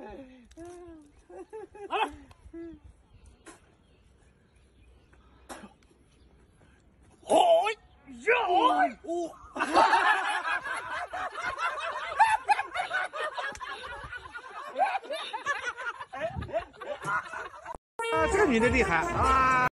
好了。哦呀！哦。 啊，这个女的厉害啊！